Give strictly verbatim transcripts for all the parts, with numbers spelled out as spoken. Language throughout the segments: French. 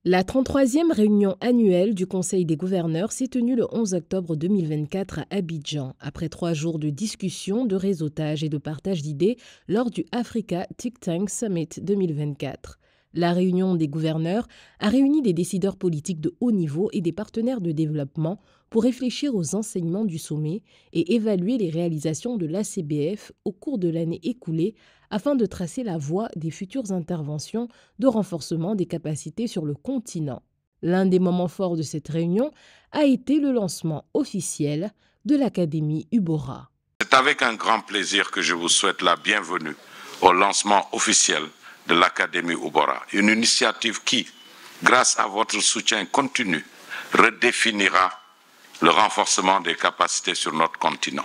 La trente-troisième réunion annuelle du Conseil des gouverneurs s'est tenue le onze octobre deux mille vingt-quatre à Abidjan, après trois jours de discussion, de réseautage et de partage d'idées lors du Africa Think Tank Summit deux mille vingt-quatre. La réunion des gouverneurs a réuni des décideurs politiques de haut niveau et des partenaires de développement pour réfléchir aux enseignements du sommet et évaluer les réalisations de l'A C B F au cours de l'année écoulée afin de tracer la voie des futures interventions de renforcement des capacités sur le continent. L'un des moments forts de cette réunion a été le lancement officiel de l'Académie Ubora. C'est avec un grand plaisir que je vous souhaite la bienvenue au lancement officiel de l'Académie Ubora, une initiative qui, grâce à votre soutien continu, redéfinira le renforcement des capacités sur notre continent.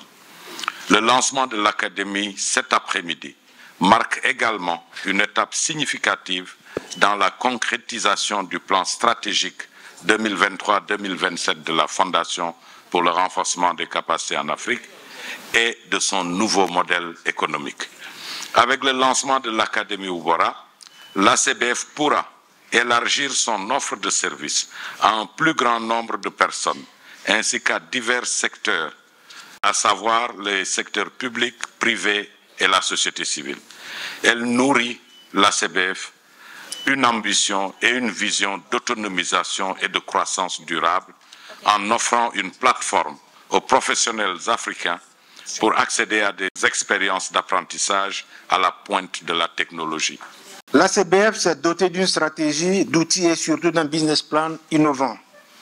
Le lancement de l'Académie cet après-midi marque également une étape significative dans la concrétisation du plan stratégique deux mille vingt-trois deux mille vingt-sept de la Fondation pour le renforcement des capacités en Afrique et de son nouveau modèle économique. Avec le lancement de l'Académie Ubora, l'A C B F pourra élargir son offre de services à un plus grand nombre de personnes, ainsi qu'à divers secteurs, à savoir les secteurs publics, privés et la société civile. Elle nourrit l'A C B F une ambition et une vision d'autonomisation et de croissance durable en offrant une plateforme aux professionnels africains pour accéder à des expériences d'apprentissage à la pointe de la technologie. L'A C B F s'est dotée d'une stratégie, d'outils et surtout d'un business plan innovant.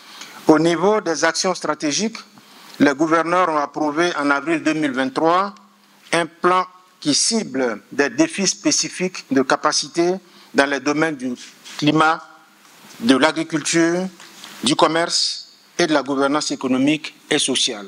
Au niveau des actions stratégiques, les gouverneurs ont approuvé en avril deux mille vingt-trois un plan qui cible des défis spécifiques de capacité dans les domaines du climat, de l'agriculture, du commerce et de la gouvernance économique et sociale.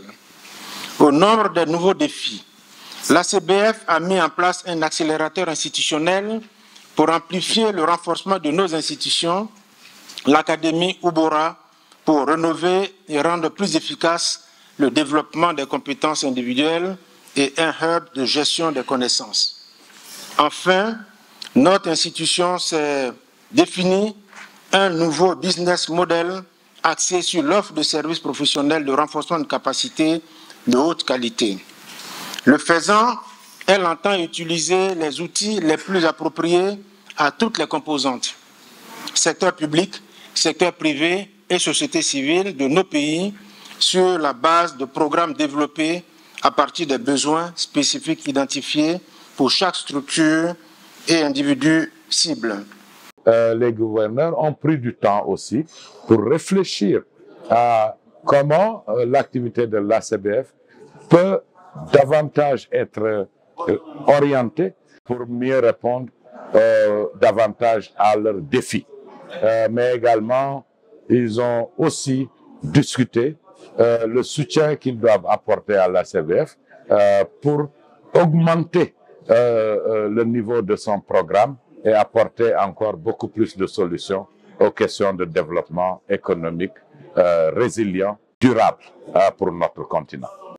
Au nombre des nouveaux défis, l'A C B F a mis en place un accélérateur institutionnel pour amplifier le renforcement de nos institutions, l'Académie Ubora pour rénover et rendre plus efficace le développement des compétences individuelles et un hub de gestion des connaissances. Enfin, notre institution s'est définie un nouveau business model axé sur l'offre de services professionnels de renforcement de capacités de haute qualité. Le faisant, elle entend utiliser les outils les plus appropriés à toutes les composantes, secteur public, secteur privé et société civile de nos pays, sur la base de programmes développés à partir des besoins spécifiques identifiés pour chaque structure et individu cible. Euh, les gouverneurs ont pris du temps aussi pour réfléchir à comment euh, l'activité de l'A C B F peut davantage être euh, orientée pour mieux répondre euh, davantage à leurs défis. Euh, mais également, ils ont aussi discuté euh, le soutien qu'ils doivent apporter à l'A C B F euh, pour augmenter euh, euh, le niveau de son programme et apporter encore beaucoup plus de solutions aux questions de développement économique euh, résilient, durable euh, pour notre continent.